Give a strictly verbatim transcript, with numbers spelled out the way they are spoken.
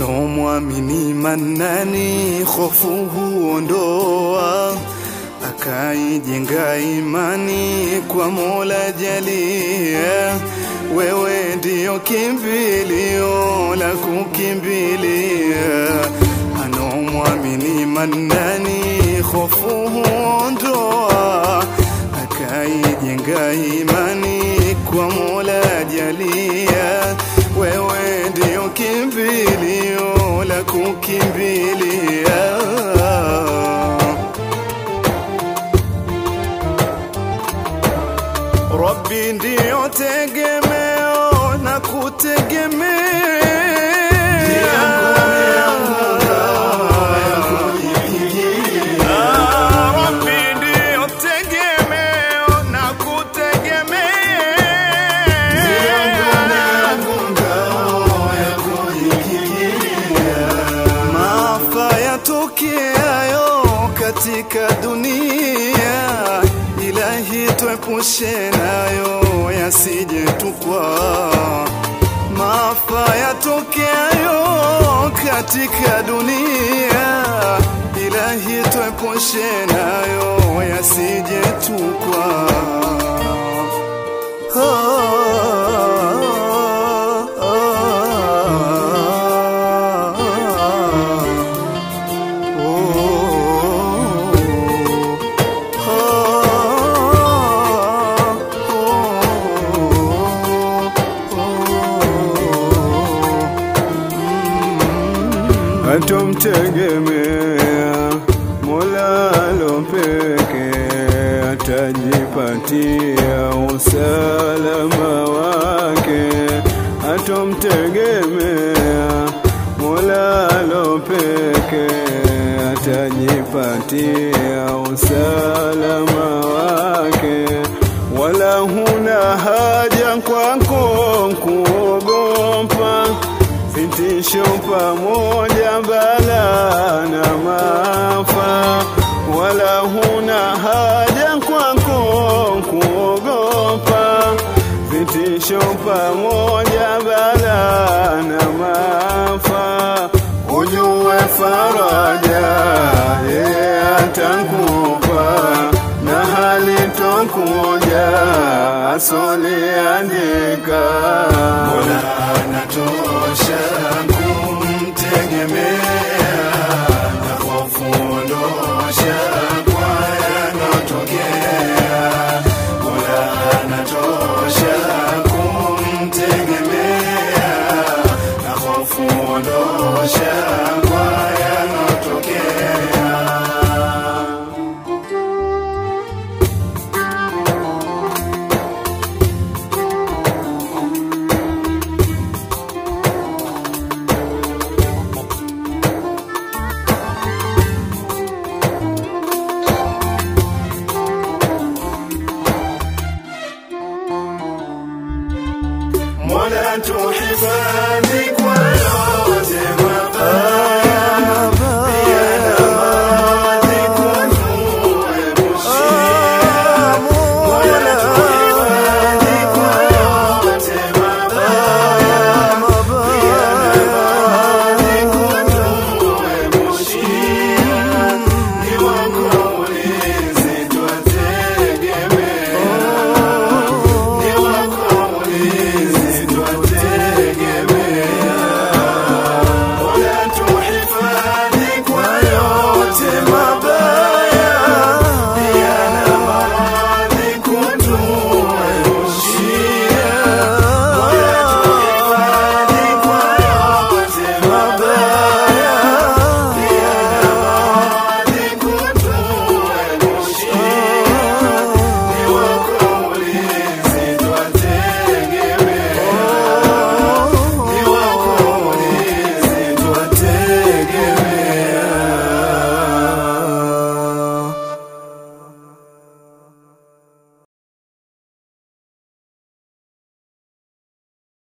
Anomwamini Manani hofu huondoa, akaijenga imani kwa Mola Jalia. Wewe ndio kimbilio la kukimbilia. Anomwamini Manani hofu huondoa, akaijenga imani kwa Mola Jalia. Wewe ndio kimbilio la kukimbilia. Rabbi ndio tegemeo na kutegemea. Katika dunia Ilahi tuepushe nayo yasije tukwa. Maafa yatokeayo katika dunia Ilahi tuepushe nayo yasije tukwa. Atomtegemea Mola lopeke, atajipatia usalama wake. Atomtegemea Mola lopeke, atajipatia usalama wake. Wala huna haja kwako kuogopa vitisho pamoja bala na maafa. Wala huna haja kwako kuogopa vitisho pamoja bala na maafa. Ujue faraja yeye atakupa, na hali tokuja asoliandika. Mola anatosha kumtegemea, na hofu ondosha kwa yanotokea. Mola anatosha kumtegemea, na hofu ondosha kwa yanotokea. Mola tuhifadhi kwa yote.